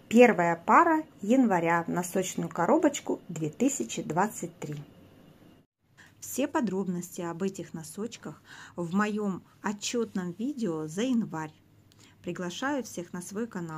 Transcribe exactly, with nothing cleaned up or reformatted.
Первая пара января, носочную коробочку две тысячи двадцать три. Все подробности об этих носочках в моем отчетном видео за январь. Приглашаю всех на свой канал.